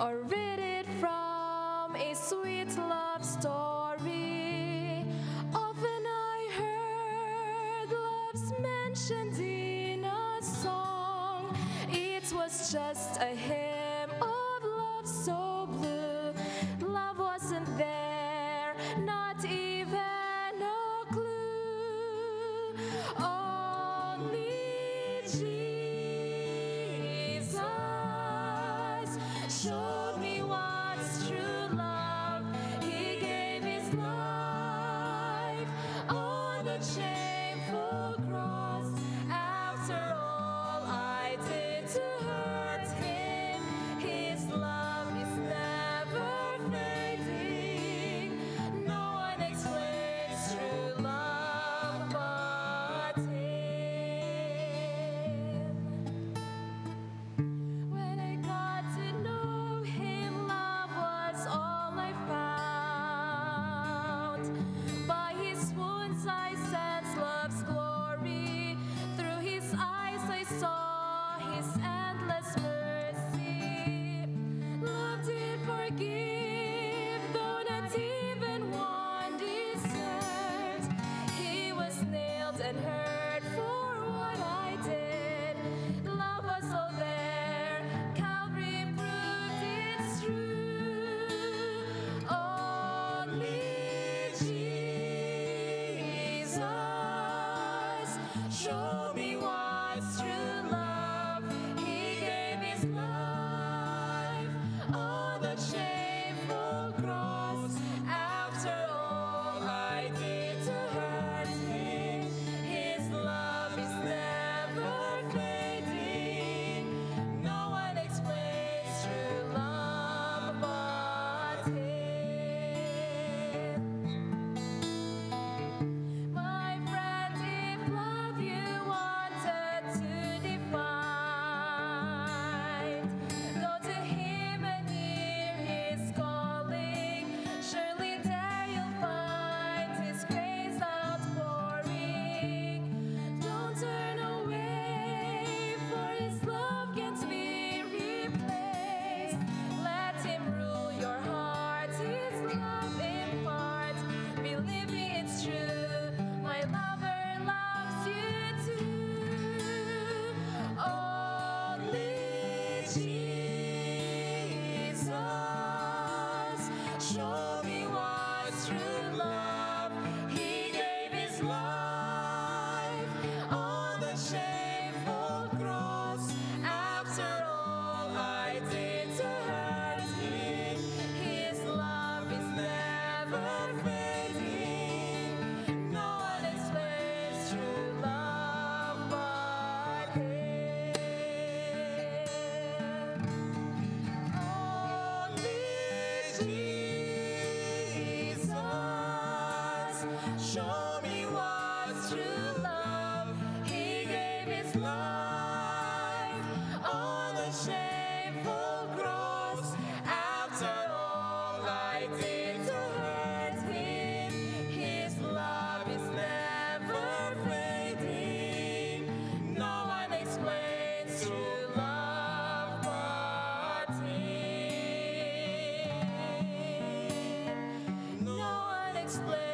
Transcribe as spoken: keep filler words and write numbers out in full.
or read it from a sweet love story. Often I heard love's mentioned in a song. It was just a hymn of love so blue. Love wasn't there, not even a clue. Only Jesus showed me what's true love. He gave his life on a shameful cross. After all I did to hurt him, his love is never fading. No one explains true love but him. When I got to know him, love was all I found. By his wounds I sensed love's glory. Through his eyes I saw his endless mercy. Love did forgive, though not even one deserved. He was nailed and hurt for what I did. Love was all there, Calvary proved it's true. Only Jesus show me what's true love. He gave his life on the shameful cross. After all I did to hurt him, his love is never fading. No one explains true love but him. My friend, if love you wanted to define, go to him and hear his calling. Surely there you'll find his grace outpouring. Don't turn away, for his love can't be replaced. Let him rule your heart, his love impart. Believe me, it's true, my lover loves you too. Only Jesus show me what's true love. He gave his life on the shameful cross. After all I did to hurt him, his love is never fading. No one explains true love but him. Only Jesus show me what's true love. He gave his life on the shameful cross. After all I did to hurt him, his love is never fading. No one explains true love but him. No one explains